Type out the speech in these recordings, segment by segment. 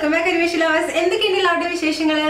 welcome back to lovers. എന്തൊക്കെയുണ്ട് എല്ലാവരുടെ വിശേഷങ്ങള്?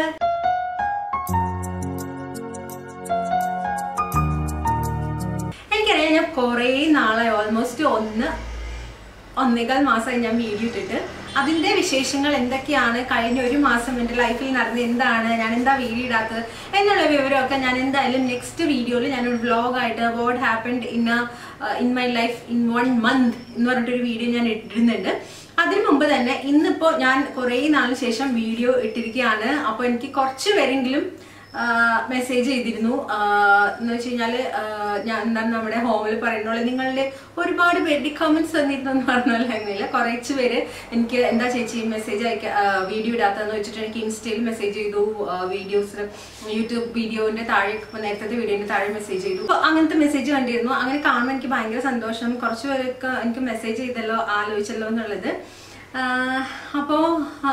എനിക്കറിയാം ഞാൻ കുറേ നാളായി ഓൾമോസ്റ്റ് ഒന്നേകാൽ മാസമായി ഞാൻ വീഡിയോ ഇട്ടിട്ട് അതിന്റെ വിശേഷങ്ങൾ എന്തൊക്കെയാണ് കഴിഞ്ഞ ഒരു മാസം എൻ്റെ ലൈഫിൽ നടന്നത് എന്താണ് ഞാൻ എന്താ വീഡിയോ ഇടാത്തത് എന്നുള്ള വിവരമൊക്കെ ഞാൻ എന്തായാലും നെക്സ്റ്റ് വീഡിയോയിൽ ഞാനൊരു വ്ളോഗായിട്ട് what happened in my life in 1 month എന്ന് പറഞ്ഞിട്ടൊരു വീഡിയോ ഞാൻ ഇട്ടിരുന്നുണ്ട്. അതിനു മുമ്പ് തന്നെ ഇന്നിപ്പോൾ ഞാൻ കുറേ നാളിന് ശേഷം വീഡിയോ ഇട്ടിരിക്കുകയാണ്. അപ്പോൾ എനിക്ക് കുറച്ച് പേരെങ്കിലും മെസ്സേജ് ചെയ്തിരുന്നു എന്ന് വെച്ച് കഴിഞ്ഞാൽ ഞാൻ എന്താണ് നമ്മുടെ ഹോമിൽ പറയുന്നത് നിങ്ങളുടെ ഒരുപാട് പേരുടെ കമന്റ്സ് വന്നിരുന്നു പറഞ്ഞില്ല. കുറച്ച് പേര് എനിക്ക് എന്താ ചേച്ചി മെസ്സേജ് വീഡിയോ ഇടാത്തതെന്ന് വെച്ചിട്ട് എനിക്ക് ഇൻസ്റ്റയിൽ മെസ്സേജ് ചെയ്തു, വീഡിയോസ് യൂട്യൂബ് വീഡിയോന്റെ താഴെ നേരത്തെ വീഡിയോന്റെ താഴെ മെസ്സേജ് ചെയ്തു. അപ്പോൾ അങ്ങനത്തെ മെസ്സേജ് കണ്ടിരുന്നു. അങ്ങനെ കാണുമ്പോൾ എനിക്ക് ഭയങ്കര സന്തോഷം. കുറച്ച് പേരൊക്കെ എനിക്ക് മെസ്സേജ് ചെയ്തല്ലോ ആലോചിച്ചല്ലോ എന്നുള്ളത്. അപ്പോൾ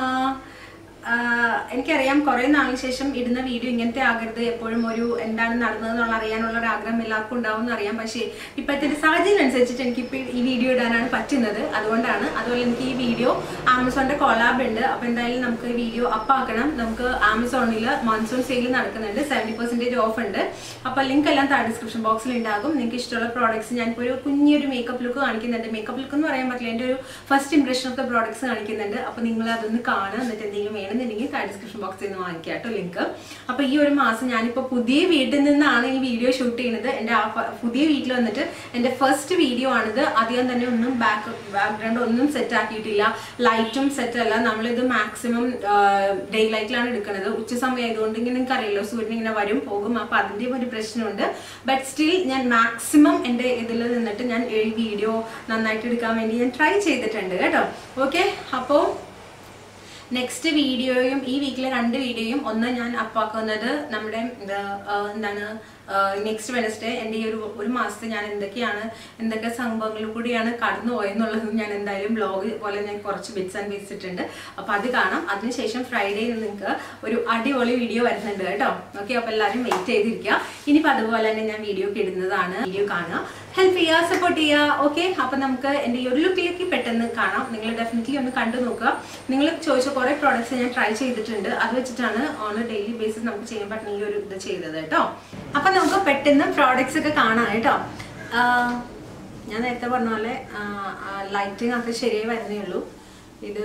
എനിക്കറിയാം കുറേ നാളിന് ശേഷം ഇടുന്ന വീഡിയോ ഇങ്ങനത്തെ ആകരുത്, എപ്പോഴും ഒരു എന്താണ് നടന്നതെന്നുള്ള അറിയാനുള്ള ഒരു ആഗ്രഹം എല്ലാവർക്കും ഉണ്ടാവും എന്നറിയാം. പക്ഷേ ഇപ്പോഴത്തെ ഒരു സാഹചര്യം അനുസരിച്ചിട്ട് എനിക്കിപ്പോൾ ഈ വീഡിയോ ഇടാനാണ് പറ്റുന്നത്. അതുകൊണ്ടാണ്. അതുപോലെ എനിക്ക് ഈ വീഡിയോ ആമസോണിന്റെ കൊളാബ് ഉണ്ട്. അപ്പോൾ എന്തായാലും നമുക്ക് ഈ വീഡിയോ അപ്പാക്കണം. നമുക്ക് ആമസോണിൽ മൺസൂൺ സെയിൽ നടക്കുന്നുണ്ട്, 70% ഓഫ് ഉണ്ട്. അപ്പോൾ ലിങ്ക് എല്ലാം താഴെ ഡിസ്ക്രിപ്ഷൻ ബോക്സിൽ ഉണ്ടാകും. നിങ്ങൾക്ക് ഇഷ്ടമുള്ള പ്രോഡക്ട്സ് ഞാനിപ്പോൾ ഒരു കുഞ്ഞൊരു മേക്കപ്പ് ലുക്ക് കാണിക്കുന്നുണ്ട്. മേക്കപ്പ് ലുക്ക് എന്ന് പറയാൻ പറ്റില്ല, എൻ്റെ ഒരു first impression of the products കാണിക്കുന്നുണ്ട്. അപ്പോൾ നിങ്ങൾ അതൊന്ന് കാണുക. എന്നിട്ട് എന്തെങ്കിലും വേണമെന്നുണ്ടെങ്കിൽ ഡിസ്ക്രിപ്ഷൻ ബോക്സിൽ നിന്ന് വാങ്ങിക്കാം കേട്ടോ ലിങ്ക്. അപ്പൊ ഈ ഒരു മാസം ഞാനിപ്പോ പുതിയ വീട്ടിൽ നിന്നാണ് ഈ വീഡിയോ ഷൂട്ട് ചെയ്യുന്നത്. എൻ്റെ പുതിയ വീട്ടിൽ വന്നിട്ട് എൻ്റെ ഫസ്റ്റ് വീഡിയോ ആണിത്. അധികം തന്നെ ഒന്നും ബാക്ക്ഗ്രൗണ്ട് ഒന്നും സെറ്റ് ആക്കിയിട്ടില്ല, ലൈറ്റും സെറ്റ് അല്ല. നമ്മളിത് മാക്സിമം ഡേ ലൈറ്റിലാണ് എടുക്കുന്നത്. ഉച്ച സമയം ആയതുകൊണ്ട് ഇങ്ങനെ നിങ്ങൾക്ക് അറിയില്ലോ, സൂര്യൻ ഇങ്ങനെ വരും പോകും. അപ്പൊ അതിന്റെ ഒരു പ്രശ്നമുണ്ട്. ബട്ട് സ്റ്റിൽ ഞാൻ മാക്സിമം എൻ്റെ ഇതിൽ നിന്നിട്ട് ഞാൻ ഈ വീഡിയോ നന്നായിട്ട് എടുക്കാൻ വേണ്ടി ഞാൻ ട്രൈ ചെയ്തിട്ടുണ്ട് കേട്ടോ. ഓക്കെ, അപ്പോൾ നെക്സ്റ്റ് വീഡിയോയും ഈ വീക്കിലെ 2 വീഡിയോയും ഒന്ന് ഞാൻ അപ്പാക്കുന്നത് നമ്മുടെ എന്താണ് നെക്സ്റ്റ് വെനസ്ഡേ. എൻ്റെ ഈ ഒരു മാസത്തെ ഞാൻ എന്തൊക്കെ സംഭവങ്ങളിൽ കൂടിയാണ് കടന്നു പോയെന്നുള്ളത് ഞാൻ എന്തായാലും ബ്ലോഗ് പോലെ ഞാൻ കുറച്ച് ബിറ്റ്സ് ആൻഡ് ബീറ്റ്സ് ഇട്ടിട്ടുണ്ട്. അപ്പോൾ അത് കാണാം. അതിനുശേഷം ഫ്രൈഡേയിൽ നിങ്ങൾക്ക് ഒരു അടിപൊളി വീഡിയോ വരുന്നുണ്ട് കേട്ടോ. ഓക്കെ, അപ്പോൾ എല്ലാവരും വെയിറ്റ് ചെയ്തിരിക്കുക. ഇനിയിപ്പോൾ അതുപോലെ തന്നെ ഞാൻ വീഡിയോ ഒക്കെ ഇടുന്നതാണ്. വീഡിയോ കാണുക, ഹെൽപ്പ് ചെയ്യുക, സപ്പോർട്ട് ചെയ്യുക. ഓക്കെ, അപ്പം നമുക്ക് എൻ്റെ ഈ ഒരു ലുക്കിലേക്ക് പെട്ടെന്ന് കാണാം. നിങ്ങൾ ഡെഫിനറ്റ്ലി ഒന്ന് കണ്ടു നോക്കുക. നിങ്ങൾ ചോദിച്ച കുറേ പ്രോഡക്ട്സ് ഞാൻ ട്രൈ ചെയ്തിട്ടുണ്ട്. അത് വെച്ചിട്ടാണ് ഓൺ എ ഡെയിലി ബേസിസ് നമുക്ക് ചെയ്യാൻ പറ്റുന്ന ഈ ഒരു ഇത് ചെയ്തത് കേട്ടോ. അപ്പം നമുക്ക് പെട്ടെന്ന് പ്രോഡക്ട്സ് ഒക്കെ കാണാം കേട്ടോ. ഞാൻ നേരത്തെ പറഞ്ഞ പോലെ ലൈറ്റിംഗ് ഒക്കെ ശരിയായി വരുന്നേ ഉള്ളൂ. ഇത്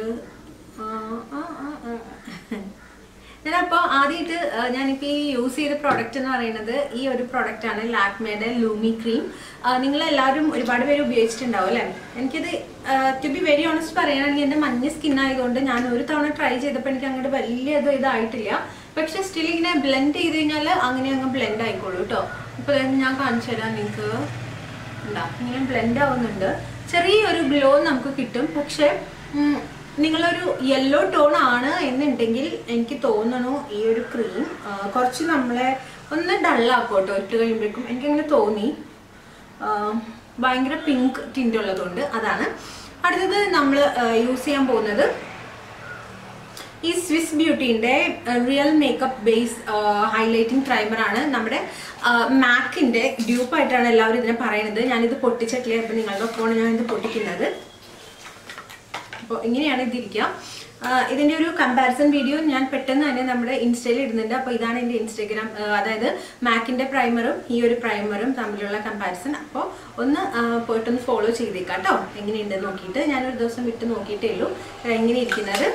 ഞാനപ്പോൾ ആദ്യമായിട്ട് ഞാനിപ്പോൾ ഈ യൂസ് ചെയ്ത പ്രോഡക്റ്റ് എന്ന് പറയുന്നത് ഈ ഒരു പ്രോഡക്റ്റാണ്, ലാക്മേയുടെ ലൂമി ക്രീം. നിങ്ങളെല്ലാവരും ഒരുപാട് പേര് ഉപയോഗിച്ചിട്ടുണ്ടാവും അല്ലേ. എനിക്കിത് ടു ബി വെരി ഓണസ്റ്റ് പറയുകയാണെങ്കിൽ എൻ്റെ മഞ്ഞ സ്കിൻ ആയതുകൊണ്ട് ഞാൻ ഒരു തവണ ട്രൈ ചെയ്തപ്പോൾ എനിക്ക് അങ്ങോട്ട് വലിയ ഇതായിട്ടില്ല. പക്ഷെ സ്റ്റിൽ ഇങ്ങനെ ബ്ലെൻഡ് ചെയ്ത് കഴിഞ്ഞാൽ അങ്ങനെ അങ്ങ് ബ്ലെൻഡ് ആയിക്കോളൂ കേട്ടോ. ഇപ്പോൾ ഞാൻ കാണിച്ചു തരാം നിങ്ങൾക്ക്. ഉണ്ടാ ഇങ്ങനെ ബ്ലെൻഡ് ആവുന്നുണ്ട്, ചെറിയൊരു ഗ്ലോ നമുക്ക് കിട്ടും. പക്ഷെ നിങ്ങളൊരു യെല്ലോ ടോൺ ആണ് എന്നുണ്ടെങ്കിൽ എനിക്ക് തോന്നണു ഈ ഒരു ക്രീം കുറച്ച് നമ്മളെ ഒന്ന് ഡള്ളാക്കും കേട്ടോ ഇട്ട് കഴിയുമ്പോഴേക്കും. എനിക്കങ്ങനെ തോന്നി. ഭയങ്കര പിങ്ക് ടിൻ്റ് ഉള്ളതുകൊണ്ട് അതാണ്. അടുത്തത് നമ്മൾ യൂസ് ചെയ്യാൻ പോകുന്നത് ഈ സ്വിസ് ബ്യൂട്ടീൻ്റെ റിയൽ മേക്കപ്പ് ബേസ് ഹൈലൈറ്റിംഗ് പ്രൈമറാണ്. നമ്മുടെ മാക്കിൻ്റെ ഡ്യൂപ്പായിട്ടാണ് എല്ലാവരും ഇതിനെ പറയുന്നത്. ഞാനിത് പൊട്ടിച്ചിട്ടില്ല. അപ്പോൾ നിങ്ങളുടെ ഒപ്പമാണ് ഞാനിത് പൊട്ടിക്കുന്നത്. അപ്പോൾ ഇങ്ങനെയാണ് ഇതിരിക്കുക. ഇതിൻ്റെ ഒരു കമ്പാരിസൺ വീഡിയോ ഞാൻ പെട്ടെന്ന് തന്നെ നമ്മുടെ ഇൻസ്റ്റയിൽ ഇടുന്നുണ്ട്. അപ്പോൾ ഇതാണ് എൻ്റെ ഇൻസ്റ്റാഗ്രാം, അതായത് മാക്കിൻ്റെ പ്രൈമറും ഈ ഒരു പ്രൈമറും തമ്മിലുള്ള കമ്പാരിസൺ. അപ്പോൾ ഒന്ന് പോയിട്ടൊന്ന് ഫോളോ ചെയ്തേക്കാം കേട്ടോ. എങ്ങനെയുണ്ടെന്ന് നോക്കിയിട്ട് ഞാനൊരു ദിവസം വിട്ട് നോക്കിയിട്ടേ ഉള്ളൂ എങ്ങനെ ഇരിക്കുന്നത്.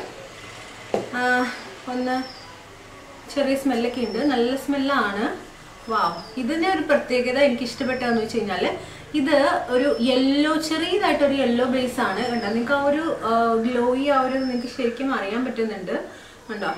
ഒന്ന് ചെറിയ സ്മെല്ലൊക്കെ ഉണ്ട്, നല്ല സ്മെല്ലാണ്. വാവ്, ഇതിൻ്റെ ഒരു പ്രത്യേകത എനിക്ക് ഇഷ്ടപ്പെട്ടതെന്ന് വെച്ച് കഴിഞ്ഞാൽ ഇത് ഒരു യെല്ലോ, ചെറിയതായിട്ടൊരു യെല്ലോ ബേസ് ആണ് കണ്ടോ. നിങ്ങൾക്ക് ആ ഒരു ഗ്ലോയി ആ ഒരു നിങ്ങൾക്ക് ശരിക്കും അറിയാൻ പറ്റുന്നുണ്ട് കണ്ടോ.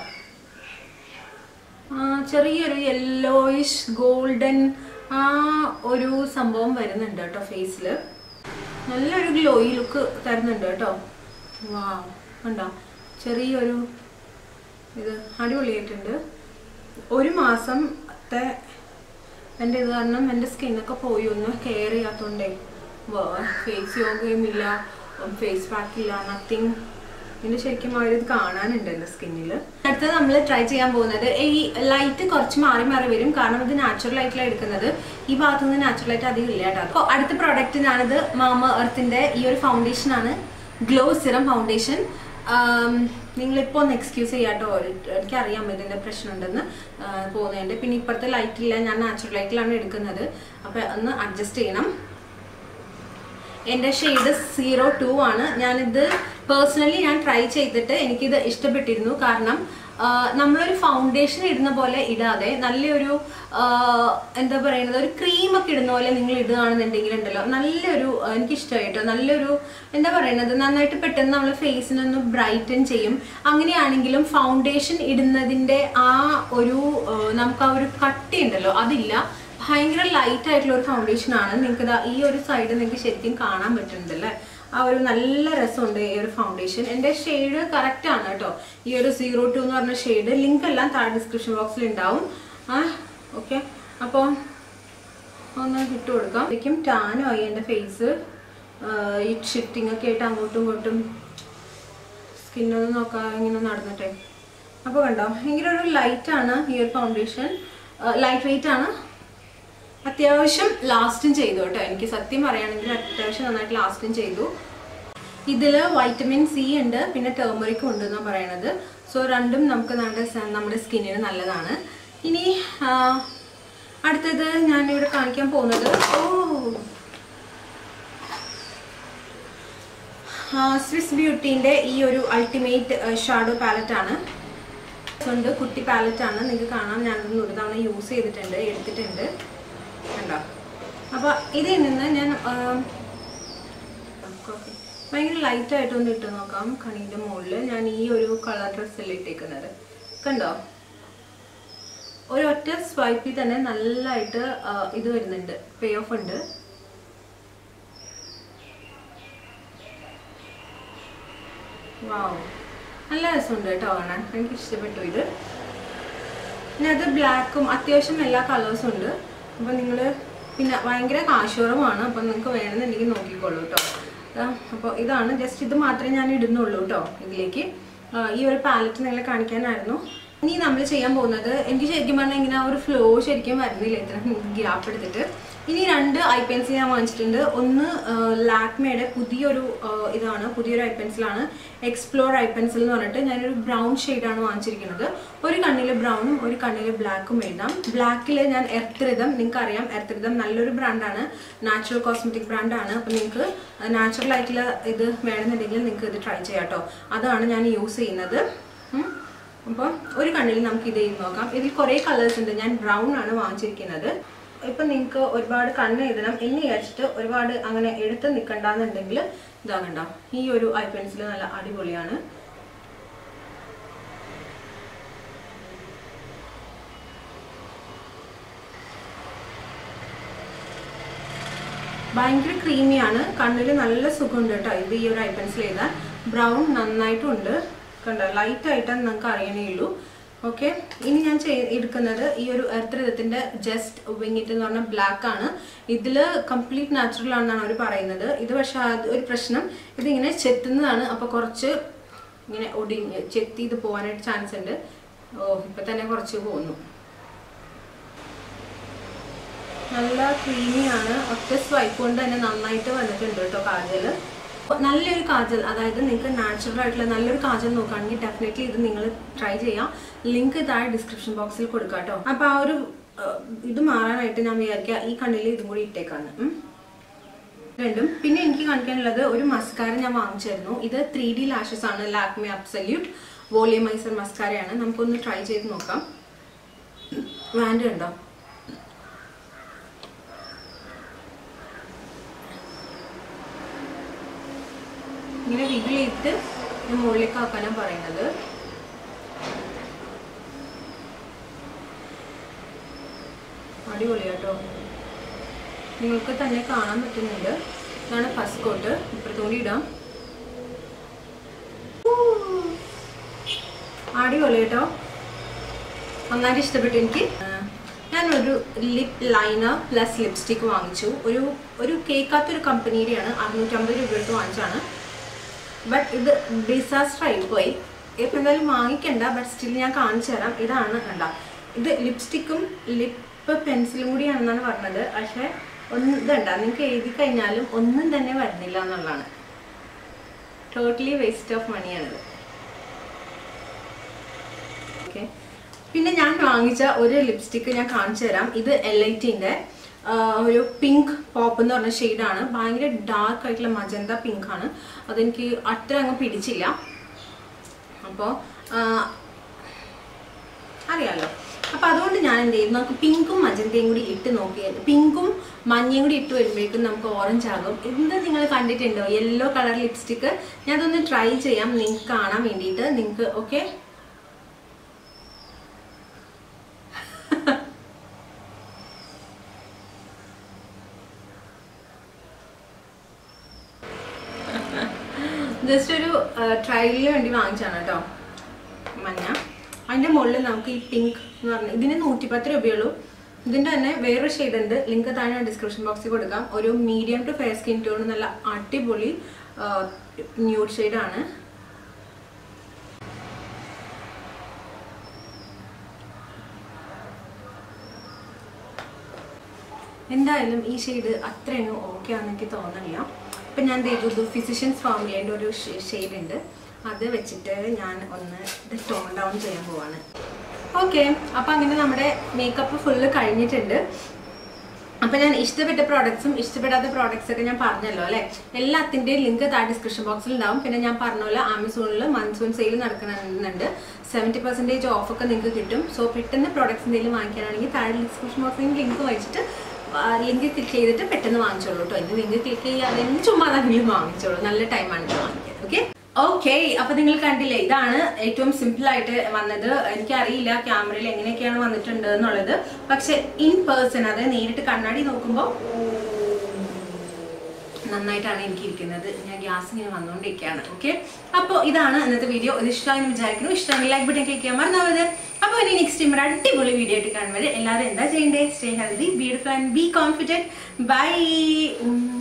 ചെറിയൊരു യെല്ലോയിഷ് ഗോൾഡൻ ആ ഒരു സംഭവം വരുന്നുണ്ട് കേട്ടോ ഫേസിൽ. നല്ലൊരു ഗ്ലോയി ലുക്ക് തരുന്നുണ്ട് കേട്ടോ. വാവ് കണ്ടോ, ചെറിയൊരു ഇത് അടിപൊളിയായിട്ടുണ്ട്. ഒരു മാസത്തെ എൻ്റെ ഇത് കാരണം എൻ്റെ സ്കിന്നൊക്കെ പോയി ഒന്ന് കെയർ ചെയ്യാത്തതുകൊണ്ടേ ഫേസ് യോഗയും ഇല്ല, ഫേസ് പാക്ക് ഇല്ല, നത്തിങ്. ഇതിൻ്റെ ശരിക്കും ആ ഒരു ഇത് കാണാനുണ്ട് എൻ്റെ സ്കിന്നിൽ. അടുത്തത് നമ്മൾ ട്രൈ ചെയ്യാൻ പോകുന്നത് ഈ ലൈറ്റ് കുറച്ച് മാറി മാറി വരും, കാരണം ഇത് നാച്ചുറൽ ലൈറ്റിലാണ് എടുക്കുന്നത്. ഈ ഭാഗത്തു നിന്ന് നാച്ചുറൽ ലൈറ്റ് അധികം ഇല്ല കേട്ടോ. അപ്പോൾ അടുത്ത പ്രോഡക്റ്റ് ഞാനിത് മാമ എർത്തിൻ്റെ ഈ ഒരു ഫൗണ്ടേഷനാണ്, ഗ്ലോ സിറം ഫൗണ്ടേഷൻ. നിങ്ങളിപ്പോൾ ഒന്ന് എക്സ്ക്യൂസ് ചെയ്യാട്ടോ, എനിക്കറിയാം ഇതിൻ്റെ പ്രശ്നമുണ്ടെന്ന് പോകുന്നതിൻ്റെ. പിന്നെ ഇപ്പോഴത്തെ ലൈറ്റില്ല, ഞാൻ നാച്ചുറൽ ലൈറ്റിലാണ് എടുക്കുന്നത്, അപ്പോൾ ഒന്ന് അഡ്ജസ്റ്റ് ചെയ്യണം. എൻ്റെ ഷെയ്ഡ് 02 ആണ്. ഞാനിത് പേഴ്സണലി ഞാൻ ട്രൈ ചെയ്തിട്ട് എനിക്കിത് ഇഷ്ടപ്പെട്ടിരുന്നു. കാരണം നമ്മളൊരു ഫൗണ്ടേഷൻ ഇടുന്ന പോലെ ഇടാതെ നല്ലൊരു എന്താ പറയുന്നത്, ഒരു ക്രീമൊക്കെ ഇടുന്ന പോലെ നിങ്ങൾ ഇടുകയാണെന്നുണ്ടെങ്കിൽ ഉണ്ടല്ലോ, നല്ലൊരു എനിക്കിഷ്ടമായി കേട്ടോ. നല്ലൊരു എന്താ പറയുന്നത്, നന്നായിട്ട് പെട്ടെന്ന് നമ്മൾ ഫേസിനൊന്ന് ബ്രൈറ്റൻ ചെയ്യും. അങ്ങനെയാണെങ്കിലും ഫൗണ്ടേഷൻ ഇടുന്നതിൻ്റെ ആ ഒരു നമുക്ക് ആ ഒരു കട്ടി ഉണ്ടല്ലോ അതില്ല. ഭയങ്കര ലൈറ്റ് ആയിട്ടുള്ള ഒരു ഫൗണ്ടേഷൻ ആണ്. നിങ്ങൾക്ക് ഈ ഒരു സൈഡ് നിങ്ങൾക്ക് ശരിക്കും കാണാൻ പറ്റുന്നുണ്ടല്ലേ, ആ ഒരു നല്ല രസമുണ്ട് ഈ ഒരു ഫൗണ്ടേഷൻ. എൻ്റെ ഷെയ്ഡ് കറക്റ്റ് ആണ് കേട്ടോ, ഈ ഒരു 02 എന്ന് പറഞ്ഞ ഷെയ്ഡ്. ലിങ്ക് എല്ലാം താഴെ ഡിസ്ക്രിപ്ഷൻ ബോക്സിൽ ഉണ്ടാവും. ഓക്കെ, അപ്പോൾ ഒന്ന് ഇട്ട് കൊടുക്കാം. ശരിക്കും ടാനും ആയി എൻ്റെ ഫേസ്. ഈ ഷിഫ്റ്റിംഗ് ഒക്കെ ആയിട്ട് അങ്ങോട്ടും ഇങ്ങോട്ടും സ്കിന്നൊന്നും നോക്കാം ഇങ്ങനെ നടന്നിട്ടേ. അപ്പോൾ കണ്ടോ, ഭയങ്കര ഒരു ലൈറ്റാണ് ഈ ഒരു ഫൗണ്ടേഷൻ, ലൈറ്റ് വെയിറ്റ് ആണ്. അത്യാവശ്യം ലാസ്റ്റും ചെയ്തു കേട്ടോ. എനിക്ക് സത്യം പറയുകയാണെങ്കിൽ അത്യാവശ്യം നന്നായിട്ട് ലാസ്റ്റും ചെയ്തു. ഇതിൽ വൈറ്റമിൻ സി ഉണ്ട്, പിന്നെ ടേർമറിക്കും ഉണ്ട് എന്നാണ് പറയണത്. സോ രണ്ടും നമുക്ക് നമ്മുടെ സ്കിന്നിന് നല്ലതാണ്. ഇനി അടുത്തത് ഞാനിവിടെ കാണിക്കാൻ പോകുന്നത് സ്വിസ് ബ്യൂട്ടീൻ്റെ ഈ ഒരു അൾട്ടിമേറ്റ് ഷാഡോ പാലറ്റാണ്. ഉണ്ട്, കുട്ടി പാലറ്റാണ്. നിങ്ങൾക്ക് കാണാം, ഞാനൊന്ന് ഒരു തവണ യൂസ് ചെയ്തിട്ടുണ്ട്, എടുത്തിട്ടുണ്ട് കണ്ടോ. അപ്പോൾ ഇതിൽ നിന്ന് ഞാൻ ഭയങ്കര ലൈറ്റായിട്ടൊന്ന് ഇട്ട് നോക്കാം. കണ്ണിൻ്റെ മുകളിൽ ഞാൻ ഈ ഒരു കളർ ഡ്രസ്സിൽ ഇട്ടേക്കുന്നത് കണ്ടോ. ഒരു ഒറ്റ സ്വൈപ്പിൽ തന്നെ നല്ലതായിട്ട് ഇത് വരുന്നുണ്ട്, പേ ഓഫ് ഉണ്ട്. വാവ്, നല്ല രസമുണ്ട് കേട്ടോ കാണാൻ, എനിക്ക് ഇഷ്ടപ്പെട്ടു ഇത്. പിന്നെ അത് ബ്ലാക്കും അത്യാവശ്യം എല്ലാ കളേഴ്സും ഉണ്ട്. അപ്പോൾ നിങ്ങൾ പിന്നെ ഭയങ്കര കാശുറവാണ്, അപ്പോൾ നിങ്ങൾക്ക് വേണമെന്നുണ്ടെങ്കിൽ നോക്കിക്കോളൂ കേട്ടോ. അപ്പോൾ ഇതാണ്, ജസ്റ്റ് ഇത് മാത്രമേ ഞാൻ ഇടുന്നുള്ളൂ കേട്ടോ ഇതിലേക്ക്. ഈ ഒരു പാലറ്റ് നിങ്ങളെ കാണിക്കാനായിരുന്നു. ഇനി നമ്മൾ ചെയ്യാൻ പോകുന്നത്, എനിക്ക് ശരിക്കും പറഞ്ഞാൽ ഇങ്ങനെ ഒരു ഫ്ലോ ശരിക്കും വരുന്നില്ല ഇത്ര ഗ്യാപ്പ് എടുത്തിട്ട്. ഇനി 2 ഐ പെൻസിൽ ഞാൻ വാങ്ങിച്ചിട്ടുണ്ട്. ഒന്ന് ലാക്മേയുടെ പുതിയൊരു പുതിയൊരു ഐ പെൻസിലാണ്, എക്സ്പ്ലോർ ഐ പെൻസിൽ എന്ന് പറഞ്ഞിട്ട്. ഞാനൊരു ബ്രൗൺ ഷെയ്ഡാണ് വാങ്ങിച്ചിരിക്കുന്നത്. ഒരു കണ്ണിൽ ബ്രൗണും ഒരു കണ്ണിൽ ബ്ലാക്കും എഴുതാം. ബ്ലാക്കിൽ ഞാൻ എർത്ത് റിതം, നിങ്ങൾക്ക് അറിയാം എർത്ത് റിതം നല്ലൊരു ബ്രാൻഡാണ്, നാച്ചുറൽ കോസ്മെറ്റിക് ബ്രാൻഡാണ്. അപ്പോൾ നിങ്ങൾക്ക് നാച്ചുറൽ ആയിട്ടുള്ള ഇത് വേണമെന്നുണ്ടെങ്കിൽ നിങ്ങൾക്ക് ഇത് ട്രൈ ചെയ്യാം കേട്ടോ. അതാണ് ഞാൻ യൂസ് ചെയ്യുന്നത്. അപ്പോൾ ഒരു കണ്ണിൽ നമുക്ക് ഇത് ചെയ്ത് നോക്കാം. ഇതിൽ കുറേ കളേഴ്സ് ഉണ്ട്, ഞാൻ ബ്രൗൺ ആണ് വാങ്ങിച്ചിരിക്കുന്നത്. ഇപ്പം നിങ്ങൾക്ക് ഒരുപാട് കണ്ണ് എഴുതണം എന്ന് വിചാരിച്ചിട്ട് ഒരുപാട് അങ്ങനെ എടുത്ത് നിൽക്കണ്ടെന്നുണ്ടെങ്കിൽ ഇതാകണ്ട, ഈ ഒരു ഐ പെൻസിൽ നല്ല അടിപൊളിയാണ്. ഭയങ്കര ക്രീമിയാണ്, കണ്ണിൽ നല്ല സുഖമുണ്ട് കേട്ടോ ഇത് ഈ ഒരു ഐ പെൻസിൽ എഴുതാൻ. ബ്രൗൺ നന്നായിട്ടുണ്ട് കണ്ടോ, ലൈറ്റായിട്ടാണ് നിങ്ങൾക്ക് അറിയണേ ഉള്ളൂ. ഓക്കെ, ഇനി ഞാൻ എടുക്കുന്നത് ഈ ഒരു എർത്ത് റിതത്തിൻ്റെ ജസ്റ്റ് വിങ്ങിറ്റ് എന്ന് പറഞ്ഞാൽ ബ്ലാക്ക് ആണ്. ഇതിൽ കംപ്ലീറ്റ് നാച്ചുറൽ ആണെന്നാണ് അവർ പറയുന്നത്. ഇത് പക്ഷേ ഒരു പ്രശ്നം, ഇതിങ്ങനെ ചെത്തുന്നതാണ്. അപ്പോൾ കുറച്ച് ഇങ്ങനെ ചെത്തി ഇത് പോകാനായിട്ട് ചാൻസ് ഉണ്ട്. ഇപ്പം തന്നെ കുറച്ച് പോകുന്നു. നല്ല ക്രീമിയാണ്, ഒറ്റ സ്വൈപ്പ് കൊണ്ട് തന്നെ നന്നായിട്ട് വന്നിട്ടുണ്ട് കേട്ടോ കാജൽ. നല്ലൊരു കാജൽ, അതായത് നിങ്ങൾക്ക് നാച്ചുറൽ ആയിട്ടുള്ള നല്ലൊരു കാജൽ നോക്കുകയാണെങ്കിൽ ഡെഫിനറ്റ്ലി ഇത് നിങ്ങൾ ട്രൈ ചെയ്യാം. ലിങ്ക് താഴെ ഡിസ്ക്രിപ്ഷൻ ബോക്സിൽ കൊടുക്കാം കേട്ടോ. അപ്പോൾ ആ ഒരു ഇത് മാറാനായിട്ട് ഞാൻ വിചാരിക്കുക ഈ കണ്ണിൽ ഇതും കൂടി ഇട്ടേക്കാന്ന് രണ്ടും. പിന്നെ എനിക്ക് കാണിക്കാനുള്ളത് ഒരു മസ്കാര ഞാൻ വാങ്ങിച്ചായിരുന്നു. ഇത് 3D ലാഷസ് ആണ്, ലാക്മേ അബ്സല്യൂട്ട് വോളിയമൈസർ മസ്കാരയാണ്. നമുക്കൊന്ന് ട്രൈ ചെയ്ത് നോക്കാം. വാൻഡ് ഉണ്ടോ? ഇങ്ങനെ വിഗിൾ ചെയ്തിട്ട് മുകളിലേക്ക് ആക്കാനാണ് പറയുന്നത്. അടിപൊളിയാട്ടോ, നിങ്ങൾക്ക് തന്നെ കാണാൻ പറ്റുന്നുണ്ട്. ഇതാണ് ഫസ്റ്റ് കോട്ട്, ഇപ്പുറത്തോടി ഇടാം. അടിപൊളി കേട്ടോ, നന്നായിട്ട് ഇഷ്ടപ്പെട്ടു എനിക്ക്. ഞാനൊരു ലിപ് ലൈനർ പ്ലസ് ലിപ്സ്റ്റിക്ക് വാങ്ങിച്ചു. ഒരു കേൾക്കാത്തൊരു കമ്പനിയുടെയാണ്, 650 രൂപ എടുത്ത് വാങ്ങിച്ചാണ്. ബട്ട് ഇത് ഡിസാസ്റ്റർ ആയിപ്പോയി. ഇപ്പം എന്തായാലും വാങ്ങിക്കണ്ട, ബട്ട് സ്റ്റിൽ ഞാൻ കാണിച്ചു തരാം. ഇതാണ് കണ്ട, ഇത് ലിപ്സ്റ്റിക്കും ലിപ്പ് പെൻസിലും കൂടിയാണെന്നാണ് പറഞ്ഞത്. പക്ഷേ ഇതണ്ട, നിങ്ങൾക്ക് എഴുതി കഴിഞ്ഞാലും ഒന്നും തന്നെ വരുന്നില്ല എന്നുള്ളതാണ്. ടോട്ടലി വേസ്റ്റ് ഓഫ് മണിയാണിത്. പിന്നെ ഞാൻ വാങ്ങിച്ച ഒരു ലിപ്സ്റ്റിക്ക് ഞാൻ കാണിച്ചു തരാം. ഇത് എലൈറ്റിന്റെ ഒരു പിങ്ക് പോപ്പ് എന്ന് പറഞ്ഞ ഷെയ്ഡാണ്. ഭയങ്കര ഡാർക്ക് ആയിട്ടുള്ള മജന്ത പിങ്ക് ആണ്. അതെനിക്ക് അത്ര അങ്ങ് പിടിച്ചില്ല. അപ്പോൾ അറിയാലോ. അപ്പം അതുകൊണ്ട് ഞാൻ എന്ത് ചെയ്യും, നമുക്ക് പിങ്കും മജന്തയും കൂടി ഇട്ട് നോക്കിയത്, പിങ്കും മഞ്ഞയും കൂടി ഇട്ട് വരുമ്പോഴേക്കും നമുക്ക് ഓറഞ്ച് ആകും. എന്താ നിങ്ങൾ കണ്ടിട്ടുണ്ടോ യെല്ലോ കളർ ലിപ്സ്റ്റിക്ക്? ഞാൻ അതൊന്ന് ട്രൈ ചെയ്യാം നിങ്ങൾക്ക് കാണാൻ വേണ്ടിയിട്ട്. നിങ്ങൾക്ക് ഓക്കെ, ജസ്റ്റ് ഒരു ട്രയലിന് വേണ്ടി വാങ്ങിച്ചാണ് കേട്ടോ മഞ്ഞ. അതിൻ്റെ മുകളിൽ നമുക്ക് ഈ പിങ്ക് എന്ന് പറഞ്ഞാൽ ഇതിന് 110 രൂപയുള്ളൂ. ഇതിൻ്റെ തന്നെ വേറൊരു ഷെയ്ഡ് ഉണ്ട്, ലിങ്ക് താഴെ ഡിസ്ക്രിപ്ഷൻ ബോക്സിൽ കൊടുക്കാം. ഒരു medium to fair skin tone, നല്ല അടിപൊളി ന്യൂഡ് ഷെയ്ഡാണ്. എന്തായാലും ഈ ഷെയ്ഡ് അത്രയൊന്നും ഓക്കെ ആണെന്ന് എനിക്ക് തോന്നുന്നില്ല. അപ്പം ഞാൻ ചെയ്തു ഫിസിഷ്യൻസ് ഫോർമുലേൻ്റെ ഒരു ഷെയ്ഡ് ഉണ്ട്, അത് വെച്ചിട്ട് ഞാൻ ഒന്ന് ഇത് ടോൺ ഡൗൺ ചെയ്യാൻ പോവാണ്. ഓക്കെ, അപ്പം അങ്ങനെ നമ്മുടെ മേക്കപ്പ് ഫുള്ള് കഴിഞ്ഞിട്ടുണ്ട്. അപ്പം ഞാൻ ഇഷ്ടപ്പെട്ട പ്രോഡക്ട്സും ഇഷ്ടപ്പെടാത്ത പ്രോഡക്ട്സൊക്കെ ഞാൻ പറഞ്ഞല്ലോ അല്ലേ. എല്ലാത്തിൻ്റെയും ലിങ്ക് താഴെ ഡിസ്ക്രിപ്ഷൻ ബോക്സിൽ ഉണ്ടാവും. പിന്നെ ഞാൻ പറഞ്ഞ പോലെ ആമസോണിൽ മൺസൂൺ സെയിൽ നടക്കുന്നുണ്ട്. 70% ഓഫൊക്കെ നിങ്ങൾക്ക് കിട്ടും. സോ പെട്ടെന്ന് പ്രോഡക്ട്സ് എന്തെങ്കിലും വാങ്ങിക്കാനാണെങ്കിൽ താഴെ ഡിസ്ക്രിപ്ഷൻ ബോക്സിൽ ലിങ്ക് വായിച്ചിട്ട് ലിങ്ക് ക്ലിക്ക് ചെയ്തിട്ട് പെട്ടെന്ന് വാങ്ങിച്ചോളൂ കേട്ടോ. ഇനി ലിങ്ക് ക്ലിക്ക് ചെയ്യാതെ ചുമ്മാ അതെങ്കിലും വാങ്ങിച്ചോളൂ. നല്ല ടൈമാണ് വാങ്ങിക്കാൻ. ഓക്കെ ഓക്കെ, അപ്പൊ നിങ്ങൾ കണ്ടില്ലേ, ഇതാണ് ഏറ്റവും സിമ്പിൾ ആയിട്ട് വന്നത്. എനിക്കറിയില്ല ക്യാമറയിൽ എങ്ങനെയൊക്കെയാണ് വന്നിട്ടുണ്ട് എന്നുള്ളത്. പക്ഷെ ഇൻ പേഴ്സൺ, അതായത് നേരിട്ട് കണ്ണാടി നോക്കുമ്പോൾ നന്നായിട്ടാണ് എനിക്ക് ഇരിക്കുന്നത്. ഞാൻ ഗ്യാസ് ഇങ്ങനെ വന്നുകൊണ്ടിരിക്കുകയാണ്. ഓക്കെ, അപ്പോൾ ഇതാണ് ഇന്നത്തെ വീഡിയോ. ഇത് ഇഷ്ടമാണെന്ന് വിചാരിക്കുന്നു. ഇഷ്ടമെങ്കിൽ ലൈക്ക് ബട്ടൺ ക്ലിക്ക് ചെയ്യാൻ മറന്നാവരുത്. അപ്പോൾ ഇനി നെക്സ്റ്റ് ടൈം ഒരു അടിപൊളി വീഡിയോ ആയിട്ട് കാണുന്നത് എല്ലാവരും എന്താ ചെയ്യേണ്ടത്? Stay healthy, beautiful and be confident. By.